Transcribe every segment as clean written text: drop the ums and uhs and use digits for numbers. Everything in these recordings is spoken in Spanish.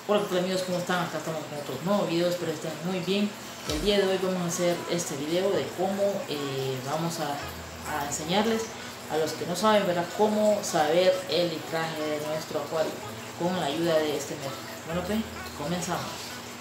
Hola amigos, ¿cómo están? Acá estamos con otros nuevos videos, pero estén muy bien. El día de hoy vamos a hacer este video de cómo vamos a enseñarles a los que no saben, ¿verdad?, cómo saber el litraje de nuestro acuario con la ayuda de este método. Bueno, pues comenzamos.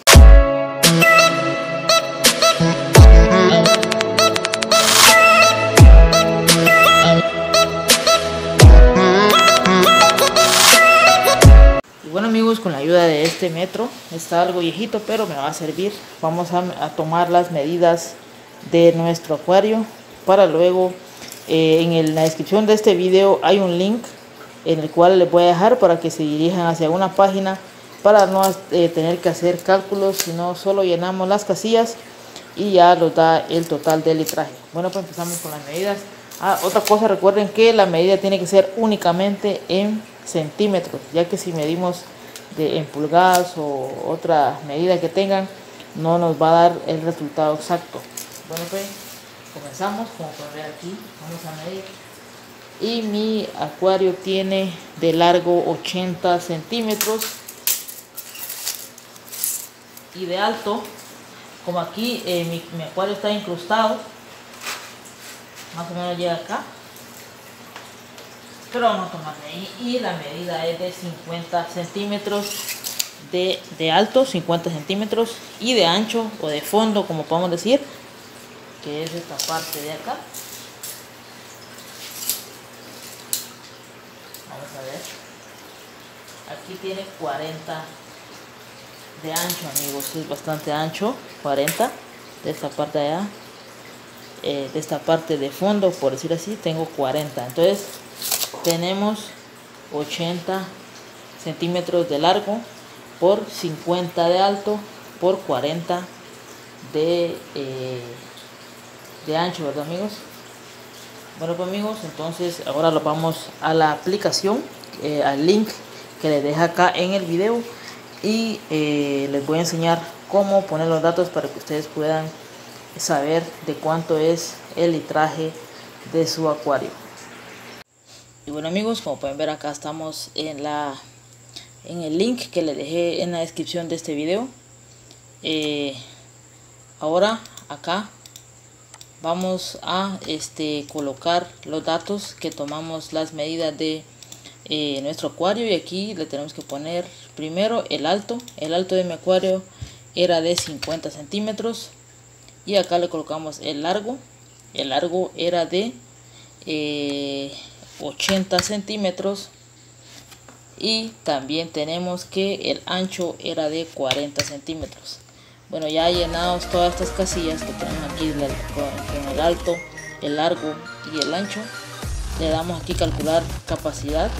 Bueno amigos, con la ayuda de este metro, está algo viejito pero me va a servir. Vamos a tomar las medidas de nuestro acuario para luego en la descripción de este video hay un link en el cual les voy a dejar para que se dirijan hacia una página para no tener que hacer cálculos, sino solo llenamos las casillas y ya nos da el total del litraje. Bueno, pues empezamos con las medidas. Otra cosa, recuerden que la medida tiene que ser únicamente en centímetros, ya que si medimos en pulgadas o otra medida que tengan, no nos va a dar el resultado exacto. Bueno, pues comenzamos. Como pueden ver aquí, vamos a medir, y mi acuario tiene de largo 80 centímetros y de alto, como aquí mi acuario está incrustado, más o menos llega acá, pero vamos a tomar de ahí, y la medida es de 50 centímetros de alto, 50 centímetros, y de ancho o de fondo, como podemos decir, que es esta parte de acá. Vamos a ver, aquí tiene 40 de ancho, amigos, es bastante ancho, 40 de esta parte de allá, de esta parte de fondo, por decir así, tengo 40. Entonces tenemos 80 centímetros de largo por 50 de alto por 40 de ancho, ¿verdad amigos? Bueno pues amigos, entonces ahora lo vamos a la aplicación, al link que les dejo acá en el video, y les voy a enseñar cómo poner los datos para que ustedes puedan saber de cuánto es el litraje de su acuario. Y bueno amigos, como pueden ver, acá estamos en el link que les dejé en la descripción de este video. Ahora acá vamos a colocar los datos que tomamos las medidas de nuestro acuario, y aquí le tenemos que poner primero el alto. El alto de mi acuario era de 50 centímetros, y acá le colocamos el largo. El largo era de 80 centímetros, y también tenemos que el ancho era de 40 centímetros. Bueno, ya llenados todas estas casillas que tenemos aquí con el alto, el largo y el ancho, le damos aquí calcular capacidad,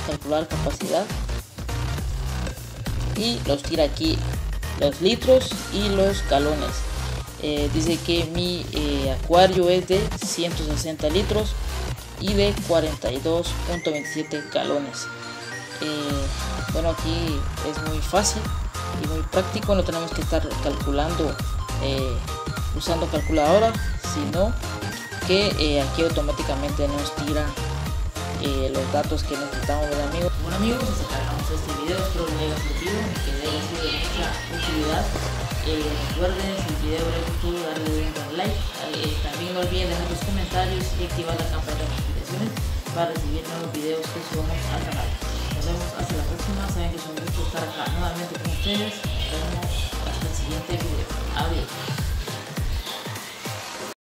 y los tira aquí los litros y los galones. Dice que mi acuario es de 160 litros y de 42.27 galones. Bueno, aquí es muy fácil y muy práctico, no tenemos que estar calculando usando calculadora, sino que aquí automáticamente nos tira los datos que necesitamos, ¿verdad amigos? Bueno amigos, hasta acá dejamos este video, espero que les haya servido, que les haya sido de mucha utilidad. Recuerden, si el video les gustó, darle un like, también no olviden dejar sus comentarios y activar la campana de notificaciones para recibir nuevos videos que subamos al canal. Nos vemos hasta la próxima. Saben que es un gusto estar acá nuevamente con ustedes. Nos vemos hasta el siguiente video. Adiós.